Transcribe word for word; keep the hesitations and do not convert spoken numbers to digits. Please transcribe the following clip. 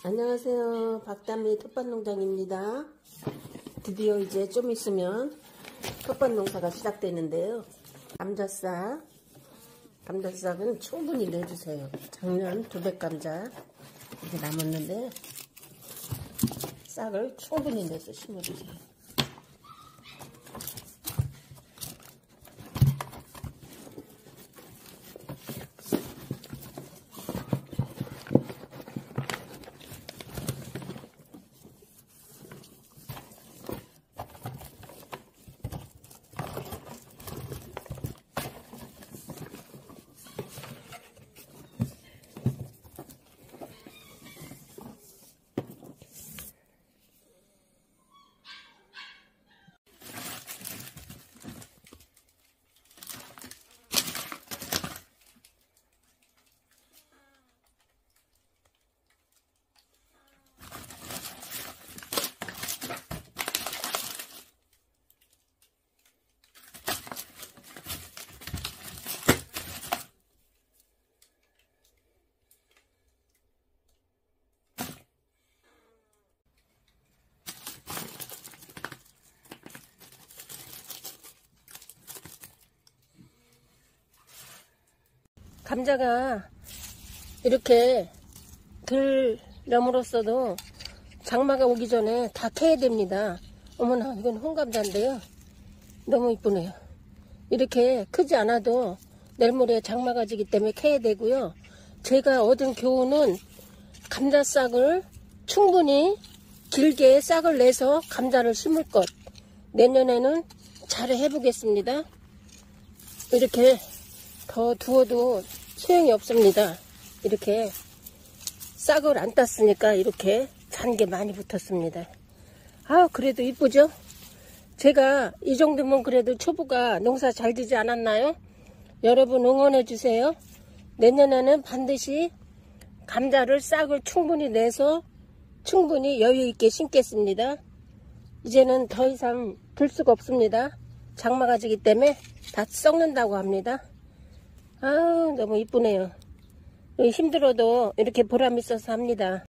안녕하세요. 박다미 텃밭농장입니다. 드디어 이제 좀 있으면 텃밭농사가 시작되는데요. 감자싹, 감자싹은 충분히 내주세요. 작년 두백감자 이렇게 남았는데 싹을 충분히 내서 심어주세요. 감자가 이렇게 들염으로써도 장마가 오기 전에 다 캐야 됩니다. 어머나, 이건 홍감자인데요. 너무 이쁘네요. 이렇게 크지 않아도 내일 모레 장마가 지기 때문에 캐야 되고요. 제가 얻은 교훈은 감자싹을 충분히 길게 싹을 내서 감자를 심을 것. 내년에는 잘 해보겠습니다. 이렇게 더 두어도 소용이 없습니다. 이렇게 싹을 안 땄으니까 이렇게 잔 게 많이 붙었습니다. 아, 그래도 이쁘죠? 제가 이 정도면 그래도 초보가 농사 잘 되지 않았나요? 여러분 응원해 주세요. 내년에는 반드시 감자를 싹을 충분히 내서 충분히 여유 있게 심겠습니다. 이제는 더 이상 둘 수가 없습니다. 장마가 지기 때문에 다 썩는다고 합니다. 아우, 너무 이쁘네요. 힘들어도 이렇게 보람 있어서 합니다.